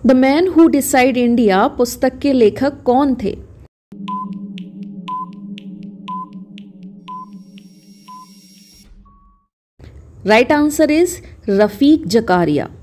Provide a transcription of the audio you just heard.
The man who डिसाइड India पुस्तक के लेखक कौन थे? Right answer is Rafiq Zachariah.